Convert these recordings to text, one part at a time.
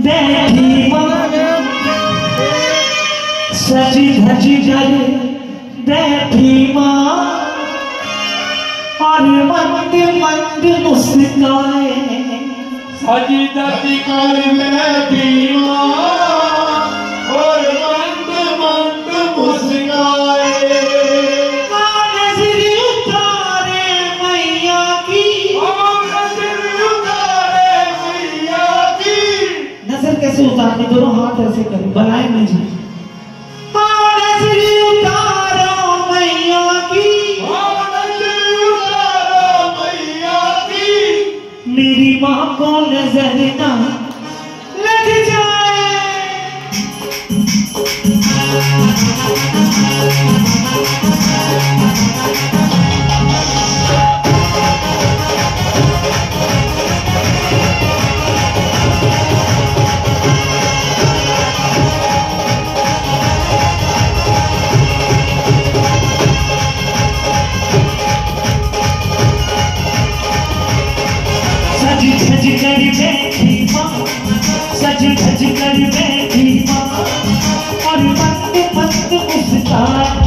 बैठी सजी धजी कर बैठी माँ और मंद मंद मुस्काए सजी धजी कर बैठी माँ और मंद मंद मुस्काए नजर उतारे मैया की नजर कैसे उतारनी दोनों हाथ ऐसे करें बनाए नहीं जाए मेरी माँ को नजर ना लग जाए सज कर बैठी माँ सज धज कर बैठी माँ और मंद मंद मुस्कान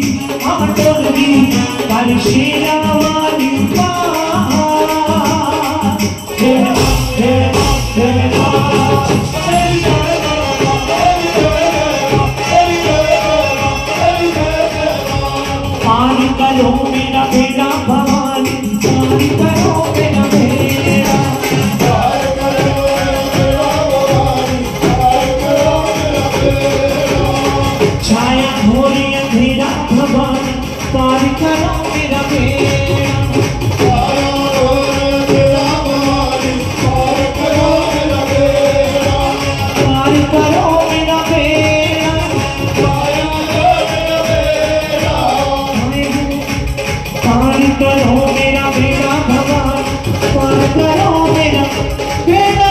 हम टोलगी पर शेरा वाली पानी करो मेरा बेड़ा भवानी, पानी करो मेरा बेड़ा, छाया हो रही अंधेरा भवानी, पानी करो मेरा बेड़ा, पानी करो मेरा बेड़ा, पानी करो मेरा बेड़ा भगवान, पानी करो मेरा बेड़ा।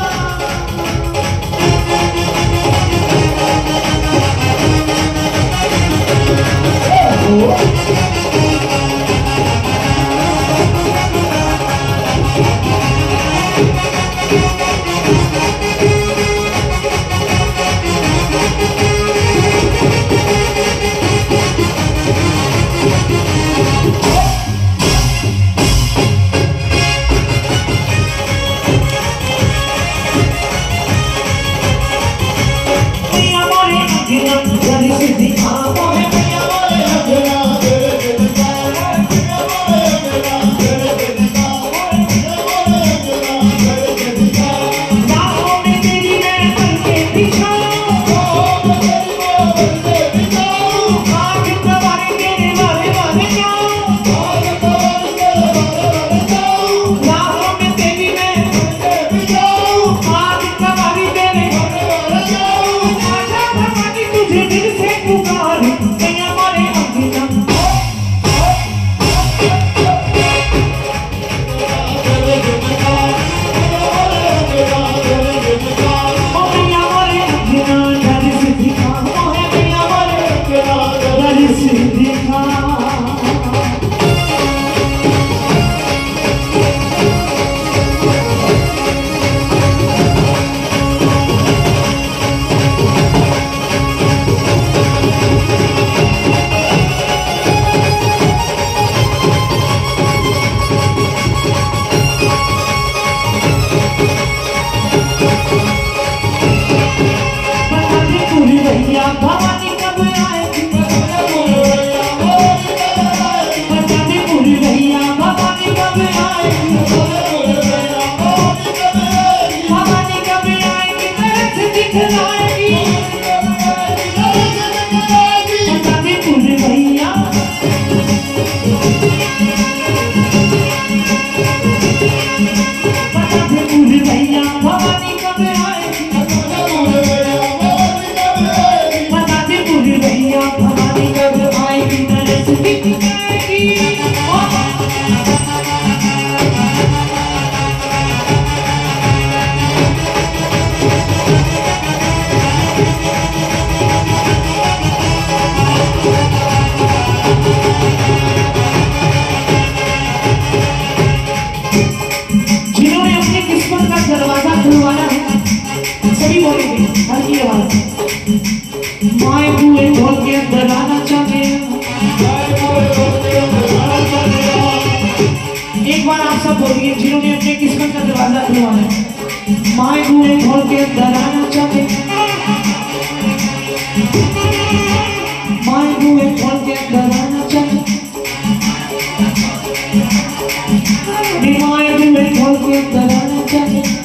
भवानी कब आएगी, बताने पूरी भैया भवानी कब आएगी, भवानी कब आएगी, दर्द दिखलाएगी, बताने पूरी भैया, बताने पूरी भैया भवानी कब आएगी, भैया भवानी कब आएगी, दर्द दिखलाएगी। जिन्होंने अपनी किस्मत का दरवाजा खुलवाना है सभी बोलेंगे हल्की आवाज से, माए बुए खोल के अंदर आना चाहते हैं। एक बार आप सब बोलिए जिन्होंने अपने किस्मत का दरवाजा खुलवाना है, माए बुए खोल के अंदर आना चाहते हैं, माए बुए खोल के अंदर आना चाहते हैं, माए बुए खोल के अंदर आना चाहते हैं,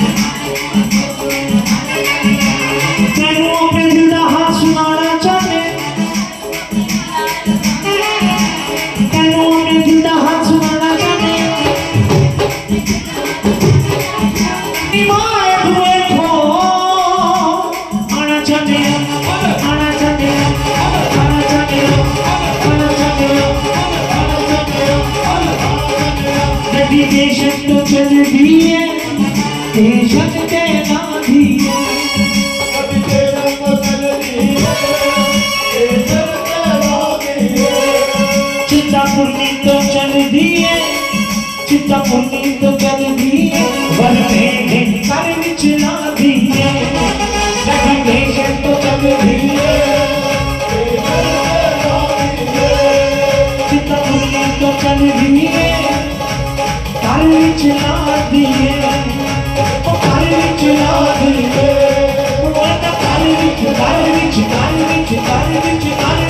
पैरों में जुड़ा हाथ सुनाना चाहते, पैरों में जुड़ा हाथ सुनाना चाहते, निभाए हुए को आना चाहते, आना चाहते, आना चाहते, आना चाहते, डेडिकेशन तो चल दिए, देशक देना दिए, चिंतापुरनी तो चल दिए, चिंतापुरनी तो चल दिए, वर में कर चला दिए, डेडिकेशन तो चल दिए, ਵਿੱਚ ਲਾ ਦੀਏ ਉਹ ਘਰ ਵਿੱਚ ਲਾ ਦੀਏ ਉਹ ਤਾਂ ਘਰ ਵਿੱਚ ਘਰ ਵਿੱਚ ਘਰ ਵਿੱਚ ਘਰ ਵਿੱਚ ਘਰ